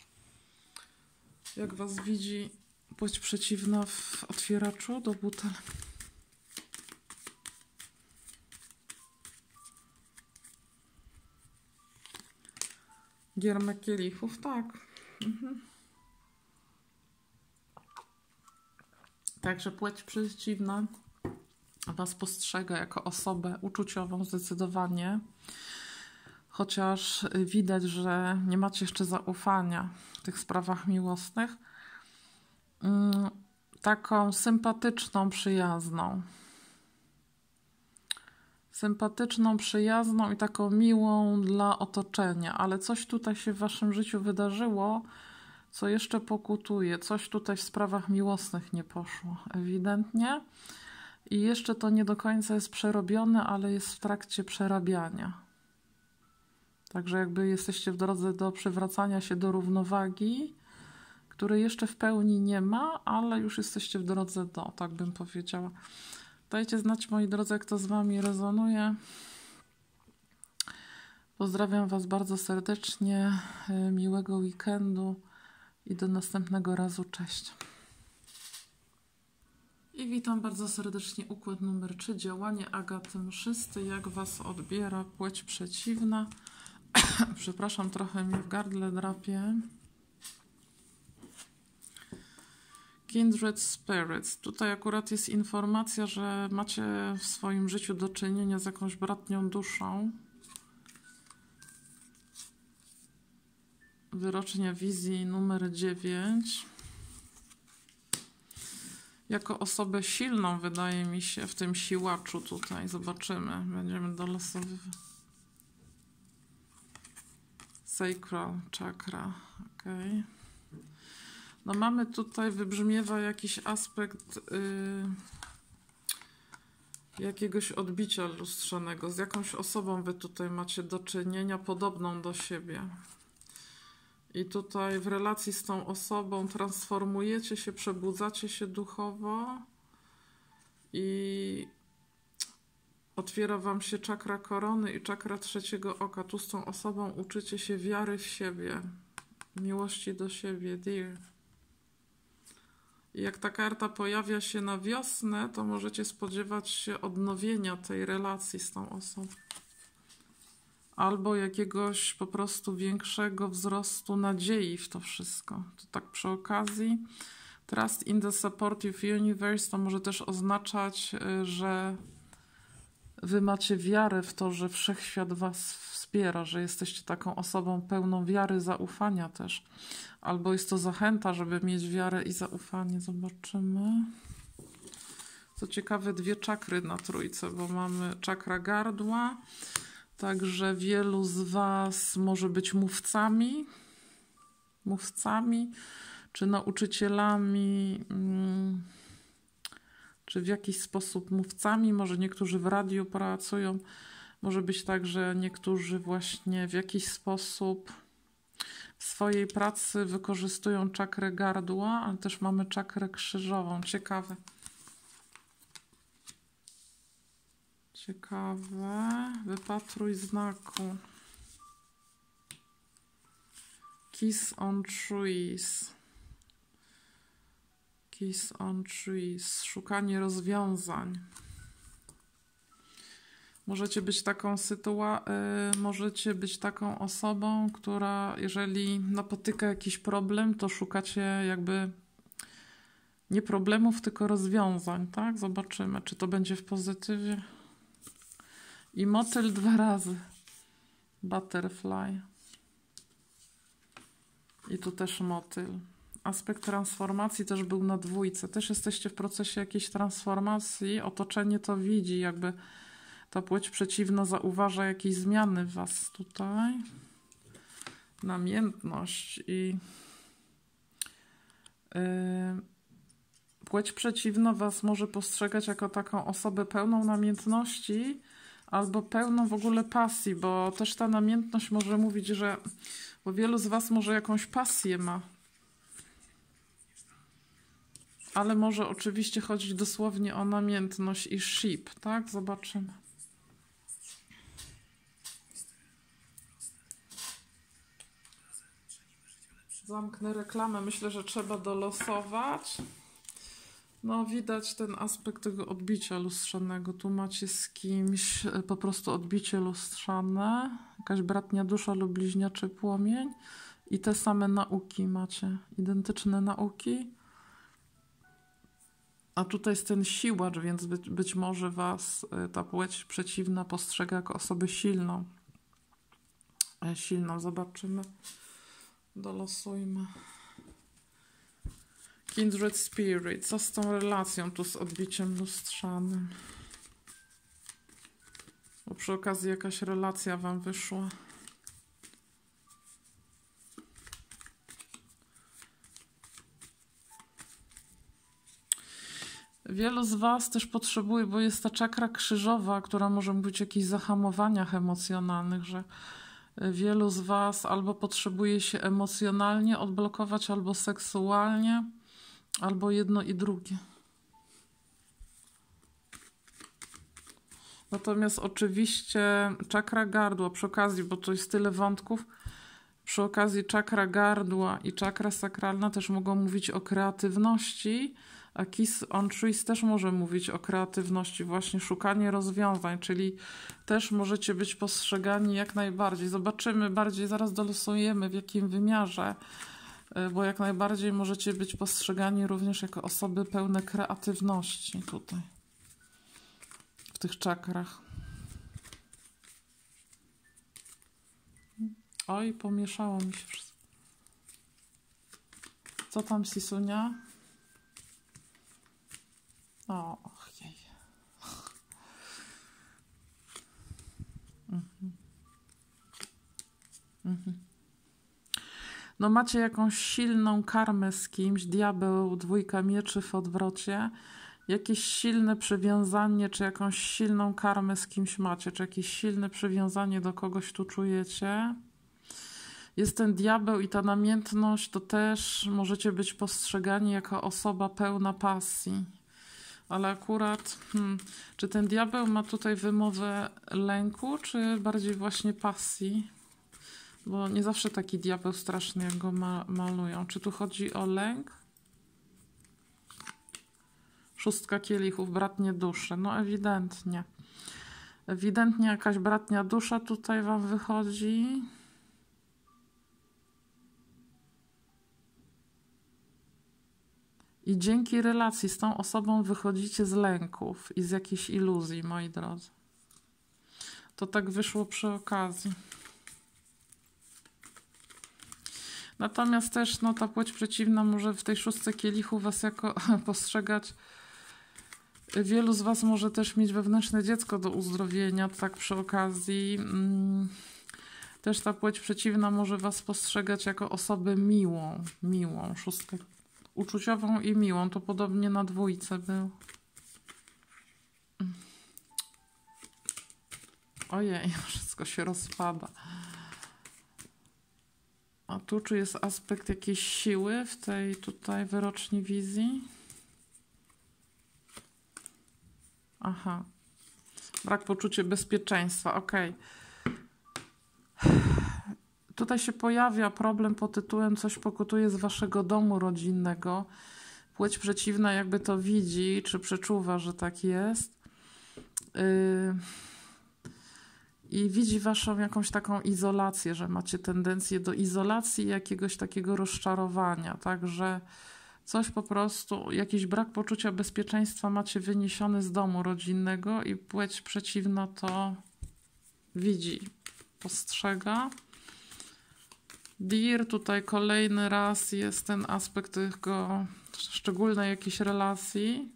Jak was widzi płeć przeciwna w otwieraczu do butelek? Giermek kielichów, tak. Także płeć przeciwna was postrzega jako osobę uczuciową zdecydowanie, chociaż widać, że nie macie jeszcze zaufania w tych sprawach miłosnych. Taką sympatyczną, przyjazną. Sympatyczną, przyjazną i taką miłą dla otoczenia, ale coś tutaj się w waszym życiu wydarzyło, co jeszcze pokutuje, coś tutaj w sprawach miłosnych nie poszło, ewidentnie. I jeszcze to nie do końca jest przerobione, ale jest w trakcie przerabiania. Także jakby jesteście w drodze do przywracania się do równowagi, której jeszcze w pełni nie ma, ale już jesteście w drodze do, tak bym powiedziała. Dajcie znać, moi drodzy, jak to z wami rezonuje. Pozdrawiam was bardzo serdecznie, miłego weekendu i do następnego razu. Cześć. I witam bardzo serdecznie. Układ numer 3. Działanie Agaty Mszysty. Jak Was odbiera płeć przeciwna? Przepraszam, trochę mi w gardle drapie. Kindred Spirits. Tutaj akurat jest informacja, że macie w swoim życiu do czynienia z jakąś bratnią duszą. Wyrocznia wizji numer 9. Jako osobę silną, wydaje mi się, w tym siłaczu tutaj. Zobaczymy. Będziemy dolosowywać. Sacral chakra. Okay. No mamy tutaj, wybrzmiewa jakiś aspekt jakiegoś odbicia lustrzanego. Z jakąś osobą wy tutaj macie do czynienia, podobną do siebie. I tutaj w relacji z tą osobą transformujecie się, przebudzacie się duchowo i otwiera wam się czakra korony i czakra trzeciego oka. Tu z tą osobą uczycie się wiary w siebie, miłości do siebie, dear. I jak ta karta pojawia się na wiosnę, to możecie spodziewać się odnowienia tej relacji z tą osobą. Albo jakiegoś po prostu większego wzrostu nadziei w to wszystko. To tak przy okazji. Trust in the supportive universe to może też oznaczać, że wy macie wiarę w to, że wszechświat was wspiera, że jesteście taką osobą pełną wiary, zaufania też. Albo jest to zachęta, żeby mieć wiarę i zaufanie. Zobaczymy. Co ciekawe, 2 czakry na trójce, bo mamy czakra gardła. Także wielu z was może być mówcami, czy nauczycielami, czy w jakiś sposób mówcami. Może niektórzy w radiu pracują. Może być tak, że niektórzy właśnie w jakiś sposób w swojej pracy wykorzystują czakrę gardła, ale też mamy czakrę krzyżową. Ciekawe. Ciekawe. Wypatruj znaku. Kiss on trees. Kiss on trees. Szukanie rozwiązań. Możecie być możecie być taką osobą, która jeżeli napotyka jakiś problem, to szukacie jakby nie problemów, tylko rozwiązań, tak? Zobaczymy, czy to będzie w pozytywie. I motyl 2 razy. Butterfly. I tu też motyl. Aspekt transformacji też był na 2. Też jesteście w procesie jakiejś transformacji. Otoczenie to widzi, jakby ta płeć przeciwna zauważa jakieś zmiany w was tutaj. Namiętność i płeć przeciwna was może postrzegać jako taką osobę pełną namiętności albo pełną w ogóle pasji, bo też ta namiętność może mówić, że bo wielu z was może jakąś pasję ma. Ale może oczywiście chodzić dosłownie o namiętność i ship, tak? Zobaczymy. Zamknę reklamę. Myślę, że trzeba dolosować. No widać ten aspekt tego odbicia lustrzanego. Tu macie z kimś po prostu odbicie lustrzane. Jakaś bratnia dusza lub bliźniaczy płomień. I te same nauki macie. Identyczne nauki. A tutaj jest ten siłacz, więc być może was ta płeć przeciwna postrzega jako osobę silną. Zobaczymy. Dolosujmy. Kindred Spirit. Co z tą relacją tu z odbiciem lustrzanym? Bo przy okazji jakaś relacja wam wyszła. Wielu z was też potrzebuje, bo jest ta czakra krzyżowa, która może mówić o jakichś zahamowaniach emocjonalnych, że wielu z was albo potrzebuje się emocjonalnie odblokować, albo seksualnie, albo jedno i drugie. Natomiast oczywiście czakra gardła przy okazji, bo to jest tyle wątków, przy okazji czakra gardła i czakra sakralna też mogą mówić o kreatywności, A Kiss on Trees też może mówić o kreatywności, właśnie szukanie rozwiązań, czyli też możecie być postrzegani jak najbardziej. Zobaczymy bardziej, zaraz dolosujemy w jakim wymiarze, bo jak najbardziej możecie być postrzegani również jako osoby pełne kreatywności tutaj, w tych czakrach. Oj, pomieszało mi się wszystko. Co tam, Sisunia? O, jej. No macie jakąś silną karmę z kimś, diabeł, dwójka mieczy w odwrocie, jakieś silne przywiązanie, czy jakąś silną karmę z kimś macie, czy jakieś silne przywiązanie do kogoś tu czujecie. Jest ten diabeł i ta namiętność, to też możecie być postrzegani jako osoba pełna pasji. Ale akurat, czy ten diabeł ma tutaj wymowę lęku, czy bardziej właśnie pasji? Bo nie zawsze taki diabeł straszny, jak go malują. Czy tu chodzi o lęk? Szóstka kielichów, bratnie dusze. No ewidentnie. Ewidentnie jakaś bratnia dusza tutaj wam wychodzi. I dzięki relacji z tą osobą wychodzicie z lęków i z jakichś iluzji, moi drodzy. To tak wyszło przy okazji. Natomiast też no, ta płeć przeciwna może w tej szóstce kielichu was jako postrzegać. Wielu z was może też mieć wewnętrzne dziecko do uzdrowienia, tak przy okazji. Też ta płeć przeciwna może was postrzegać jako osobę miłą, szóstkę uczuciową i miłą. To podobnie na dwójce był. Ojej, wszystko się rozpada. A tu czy jest aspekt jakiejś siły w tej tutaj wyroczni wizji? Aha. Brak poczucia bezpieczeństwa. Ok. Tutaj się pojawia problem pod tytułem coś pokutuje z waszego domu rodzinnego. Płeć przeciwna jakby to widzi, czy przeczuwa, że tak jest. I widzi waszą jakąś taką izolację, że macie tendencję do izolacji i jakiegoś takiego rozczarowania. Także coś po prostu, jakiś brak poczucia bezpieczeństwa macie wyniesiony z domu rodzinnego i płeć przeciwna to widzi, postrzega. Dear, tutaj kolejny raz jest ten aspekt tego szczególnej jakiejś relacji.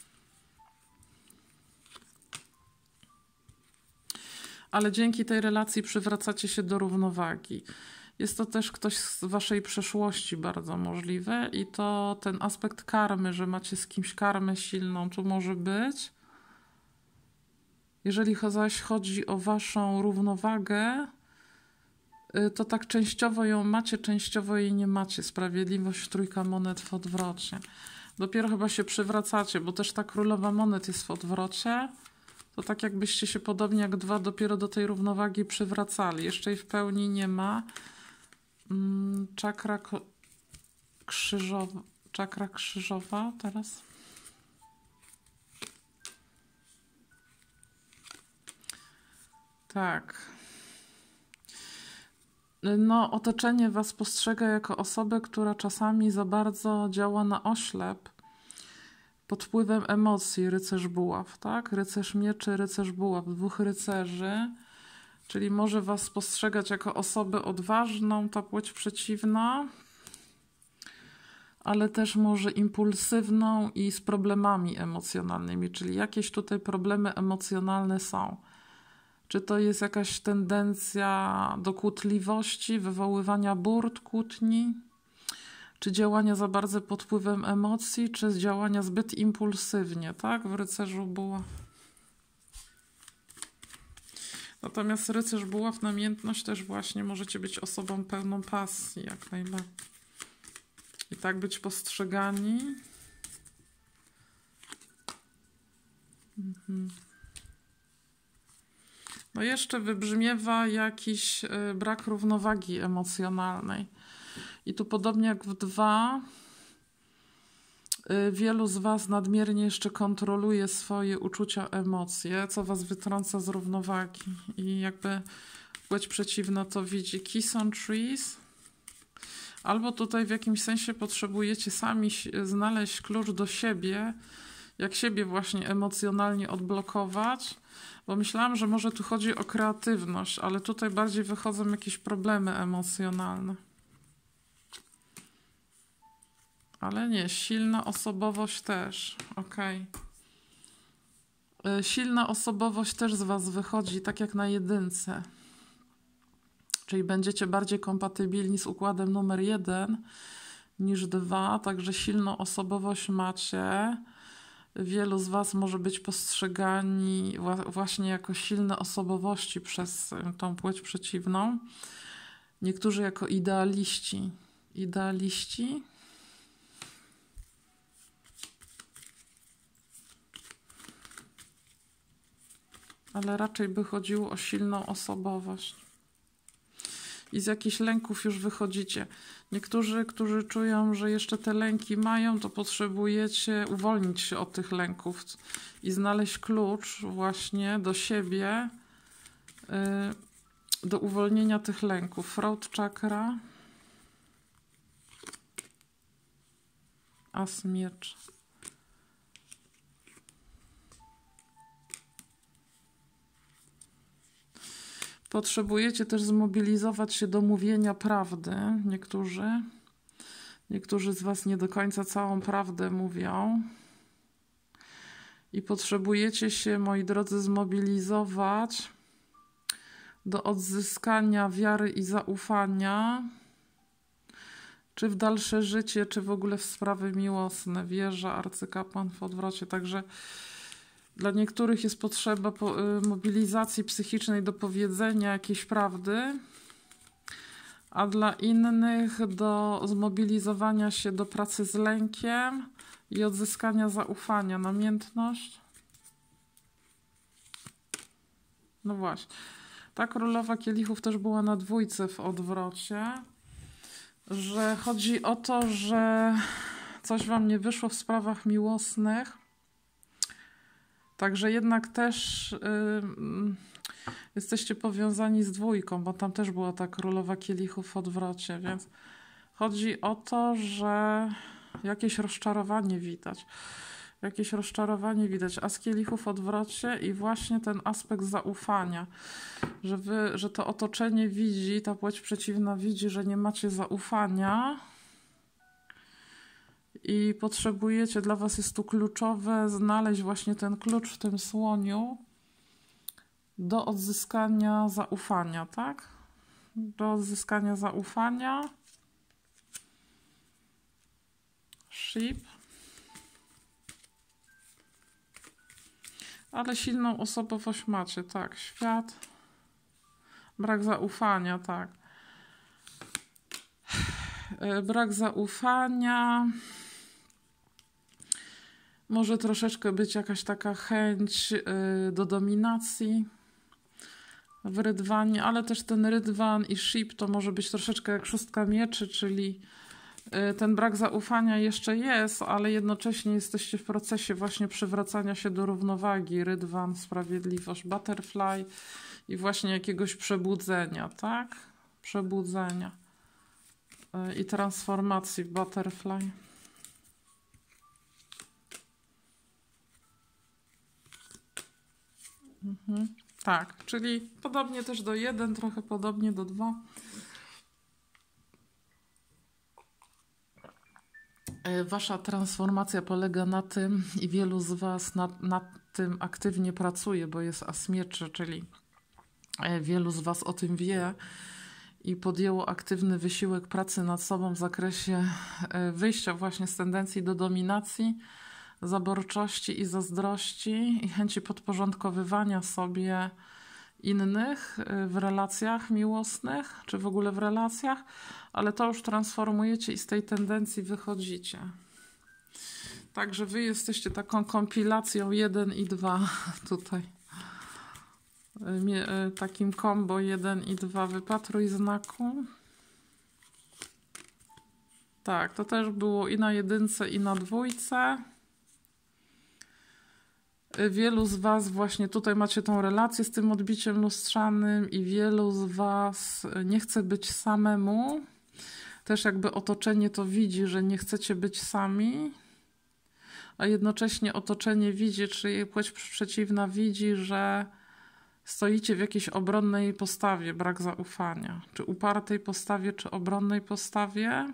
Ale dzięki tej relacji przywracacie się do równowagi. Jest to też ktoś z waszej przeszłości bardzo możliwe i to ten aspekt karmy, że macie z kimś karmę silną, tu może być. Jeżeli zaś chodzi o waszą równowagę, to tak częściowo ją macie, częściowo jej nie macie. Sprawiedliwość, trójka monet w odwrocie. Dopiero chyba się przywracacie, bo też ta królowa monet jest w odwrocie. To tak jakbyście się podobnie jak dwa dopiero do tej równowagi przywracali. Jeszcze jej w pełni nie ma. Czakra krzyżowa teraz. Tak. No, otoczenie was postrzega jako osobę, która czasami za bardzo działa na oślep pod wpływem emocji. Rycerz buław, tak? Rycerz mieczy, rycerz buław, dwóch rycerzy. Czyli może was postrzegać jako osobę odważną, ta płeć przeciwna, ale też może impulsywną i z problemami emocjonalnymi, czyli jakieś tutaj problemy emocjonalne są. Czy to jest jakaś tendencja do kłótliwości, wywoływania burt, kłótni? Czy działania za bardzo pod wpływem emocji, czy działania zbyt impulsywnie, tak? W rycerzu buław. Natomiast rycerz buław, namiętność też właśnie możecie być osobą pełną pasji, jak najbardziej. I tak być postrzegani. No jeszcze wybrzmiewa jakiś brak równowagi emocjonalnej. I tu podobnie jak w 2, Wielu z Was nadmiernie jeszcze kontroluje swoje uczucia, emocje, co Was wytrąca z równowagi. I jakby płeć przeciwna to widzi kiss on trees. Albo tutaj w jakimś sensie potrzebujecie sami znaleźć klucz do siebie, jak siebie właśnie emocjonalnie odblokować, bo myślałam, że może tu chodzi o kreatywność, ale tutaj bardziej wychodzą jakieś problemy emocjonalne. Ale nie, silna osobowość też, okej. Silna osobowość też z Was wychodzi, tak jak na jedynce. Czyli będziecie bardziej kompatybilni z układem numer 1 niż 2, także silną osobowość macie. Wielu z Was może być postrzegani właśnie jako silne osobowości przez tą płeć przeciwną. Niektórzy jako idealiści. Idealiści? Ale raczej by chodziło o silną osobowość. I z jakichś lęków już wychodzicie. Niektórzy, którzy czują, że jeszcze te lęki mają, to potrzebujecie uwolnić się od tych lęków i znaleźć klucz właśnie do siebie, do uwolnienia tych lęków. Throat chakra, as miecz. Potrzebujecie też zmobilizować się do mówienia prawdy. Niektórzy z Was nie do końca całą prawdę mówią. I potrzebujecie się, moi drodzy, zmobilizować do odzyskania wiary i zaufania, czy w dalsze życie, czy w ogóle w sprawy miłosne. Wieża, arcykapłan w odwrocie. Także dla niektórych jest potrzeba mobilizacji psychicznej do powiedzenia jakiejś prawdy, a dla innych do zmobilizowania się do pracy z lękiem i odzyskania zaufania. Namiętność. No właśnie. Ta królowa kielichów też była na dwójce w odwrocie, że chodzi o to, że coś Wam nie wyszło w sprawach miłosnych. Także jednak też jesteście powiązani z dwójką, bo tam też była ta królowa kielichów w odwrocie, więc chodzi o to, że jakieś rozczarowanie widać. Jakieś rozczarowanie widać. A z kielichów w odwrocie i właśnie ten aspekt zaufania, że to otoczenie widzi, ta płeć przeciwna widzi, że nie macie zaufania. I potrzebujecie, dla Was jest tu kluczowe znaleźć właśnie ten klucz w tym słoniu do odzyskania zaufania, tak? Do odzyskania zaufania. Sheep. Ale silną osobowość macie, tak? Świat. Brak zaufania, tak. Brak zaufania. Może troszeczkę być jakaś taka chęć do dominacji w rydwanie, ale też ten rydwan i sheep to może być troszeczkę jak szóstka mieczy, czyli ten brak zaufania jeszcze jest, ale jednocześnie jesteście w procesie właśnie przywracania się do równowagi. Rydwan, sprawiedliwość, butterfly i właśnie jakiegoś przebudzenia, tak? Przebudzenia i transformacji w butterfly. Tak, czyli podobnie też do 1, trochę podobnie do 2. Wasza transformacja polega na tym i wielu z Was nad tym aktywnie pracuje, bo jest as mieczy, czyli wielu z Was o tym wie i podjęło aktywny wysiłek pracy nad sobą w zakresie wyjścia właśnie z tendencji do dominacji, zaborczości i zazdrości i chęci podporządkowywania sobie innych w relacjach miłosnych, czy w ogóle w relacjach, ale to już transformujecie i z tej tendencji wychodzicie. Także Wy jesteście taką kompilacją 1 i 2 tutaj. Takim combo 1 i 2. Wypatruj znaku. Tak, to też było i na jedynce, i na dwójce. Wielu z Was właśnie tutaj macie tą relację z tym odbiciem lustrzanym i wielu z Was nie chce być samemu. Też jakby otoczenie to widzi, że nie chcecie być sami, a jednocześnie otoczenie widzi, czy płeć przeciwna widzi, że stoicie w jakiejś obronnej postawie, brak zaufania. Czy upartej postawie, czy obronnej postawie.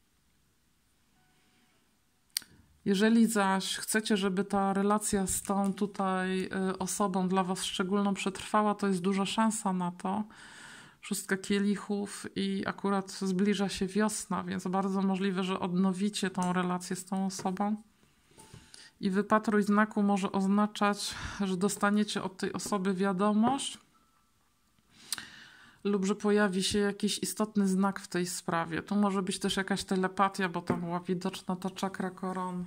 Jeżeli zaś chcecie, żeby ta relacja z tą tutaj osobą dla Was szczególną przetrwała, to jest duża szansa na to. 6 kielichów i akurat zbliża się wiosna, więc bardzo możliwe, że odnowicie tą relację z tą osobą. I wypatruj znaku może oznaczać, że dostaniecie od tej osoby wiadomość lub że pojawi się jakiś istotny znak w tej sprawie. Tu może być też jakaś telepatia, bo tam była widoczna ta czakra korony.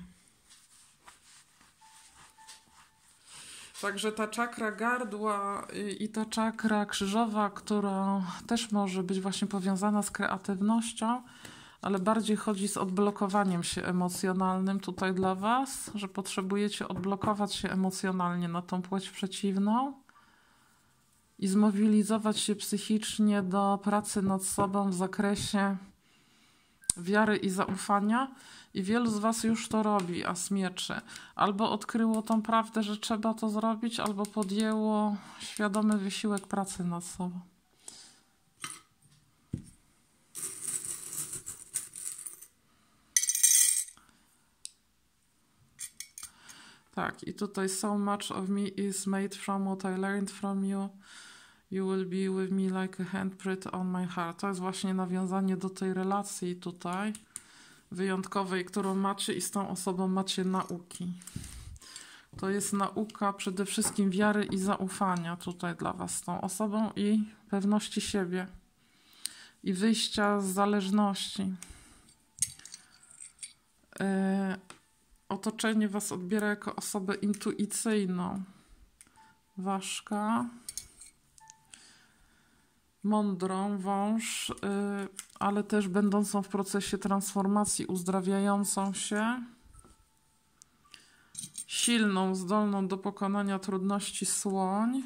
Także ta czakra gardła i ta czakra krzyżowa, która też może być właśnie powiązana z kreatywnością, ale bardziej chodzi z odblokowaniem się emocjonalnym tutaj dla Was, że potrzebujecie odblokować się emocjonalnie na tą płeć przeciwną i zmobilizować się psychicznie do pracy nad sobą w zakresie wiary i zaufania. I wielu z Was już to robi, as mieczy. Albo odkryło tą prawdę, że trzeba to zrobić, albo podjęło świadomy wysiłek pracy nad sobą. Tak, i tutaj so much of me is made from what I learned from you. You will be with me like a handprint on my heart. To jest właśnie nawiązanie do tej relacji tutaj wyjątkowej, którą macie i z tą osobą macie nauki. To jest nauka przede wszystkim wiary i zaufania tutaj dla Was z tą osobą i pewności siebie i wyjścia z zależności. Otoczenie Was odbiera jako osobę intuicyjną. Ważka, mądrą, wąż, ale też będącą w procesie transformacji, uzdrawiającą się, silną, zdolną do pokonania trudności słoń.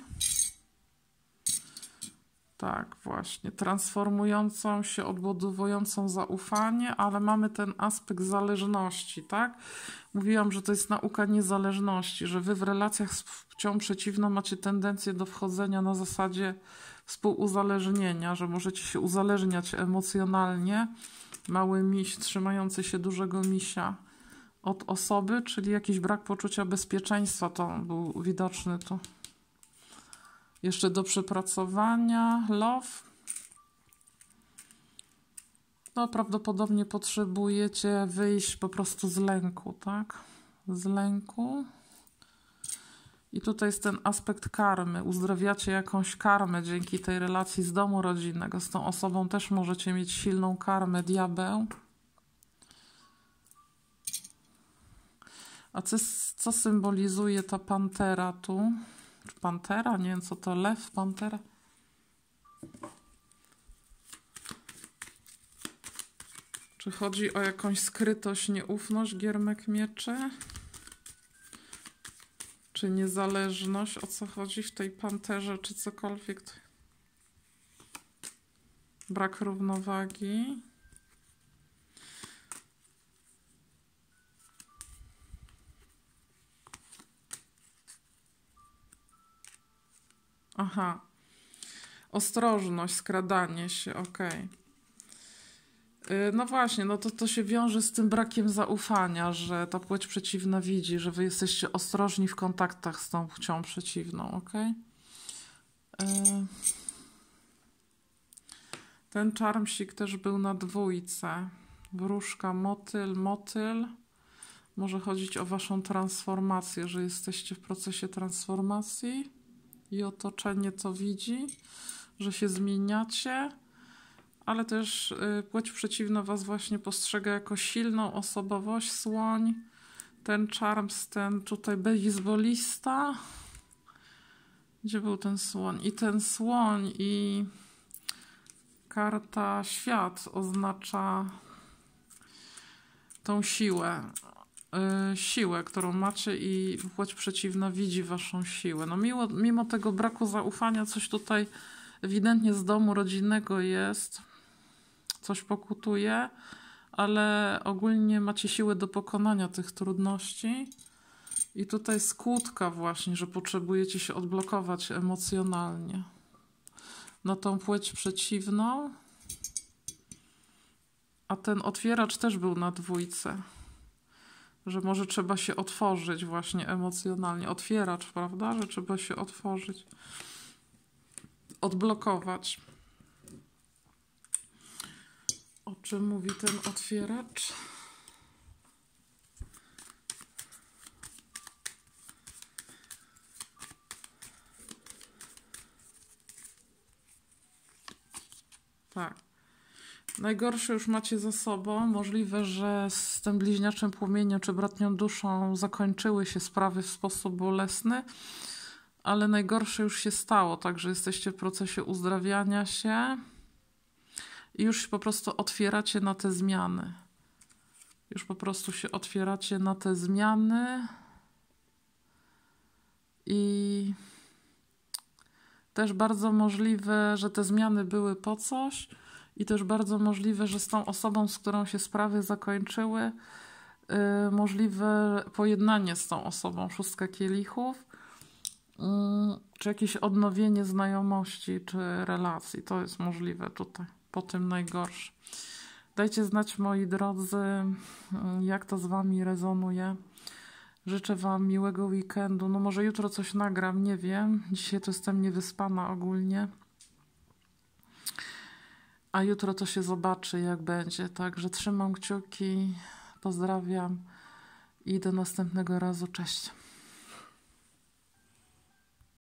Tak, właśnie, transformującą się, odbudowującą zaufanie, ale mamy ten aspekt zależności, tak? Mówiłam, że to jest nauka niezależności, że Wy w relacjach z płcią przeciwną macie tendencję do wchodzenia na zasadzie współuzależnienia, że możecie się uzależniać emocjonalnie. Mały miś trzymający się dużego misia od osoby, czyli jakiś brak poczucia bezpieczeństwa, to był widoczny tu. Jeszcze do przepracowania. Love. No, prawdopodobnie potrzebujecie wyjść po prostu z lęku, tak? Z lęku. I tutaj jest ten aspekt karmy. Uzdrawiacie jakąś karmę dzięki tej relacji z domu rodzinnego. Z tą osobą też możecie mieć silną karmę, diabeł. A co symbolizuje ta pantera tu? Czy pantera? Nie wiem, co to lew, pantera? Czy chodzi o jakąś skrytość, nieufność, giermek mieczy? Czy niezależność? O co chodzi w tej panterze, czy cokolwiek? Brak równowagi. Aha. Ostrożność, skradanie się, okej. No właśnie, no to się wiąże z tym brakiem zaufania, że ta płeć przeciwna widzi, że Wy jesteście ostrożni w kontaktach z tą płcią przeciwną, okej? Ten czarmsik też był na dwójce. Wróżka, motyl, motyl. Może chodzić o Waszą transformację, że jesteście w procesie transformacji i otoczenie to widzi, że się zmieniacie, ale też płeć przeciwna Was właśnie postrzega jako silną osobowość, słoń, ten charms, ten tutaj bejsbolista. Gdzie był ten słoń? I ten słoń i karta świat oznacza tą siłę, którą macie i płeć przeciwna widzi waszą siłę. No mimo tego braku zaufania coś tutaj ewidentnie z domu rodzinnego jest, coś pokutuje, ale ogólnie macie siłę do pokonania tych trudności i tutaj skłutka właśnie, że potrzebujecie się odblokować emocjonalnie na tą płeć przeciwną, a ten otwieracz też był na dwójce, że może trzeba się otworzyć właśnie emocjonalnie. Otwieracz, prawda? Że trzeba się otworzyć, odblokować. O czym mówi ten otwieracz? Tak. Najgorsze już macie za sobą. Możliwe, że z tym bliźniaczym płomieniem czy bratnią duszą zakończyły się sprawy w sposób bolesny, ale najgorsze już się stało, także jesteście w procesie uzdrawiania się i już się po prostu otwieracie na te zmiany. Już po prostu się otwieracie na te zmiany i też bardzo możliwe, że te zmiany były po coś i też bardzo możliwe, że z tą osobą, z którą się sprawy zakończyły, możliwe pojednanie z tą osobą, 6 kielichów, czy jakieś odnowienie znajomości, czy relacji. To jest możliwe tutaj, po tym najgorsze. Dajcie znać, moi drodzy, jak to z wami rezonuje. Życzę wam miłego weekendu. No może jutro coś nagram, nie wiem. Dzisiaj to jestem niewyspana ogólnie. A jutro to się zobaczy, jak będzie. Także trzymam kciuki, pozdrawiam i do następnego razu. Cześć.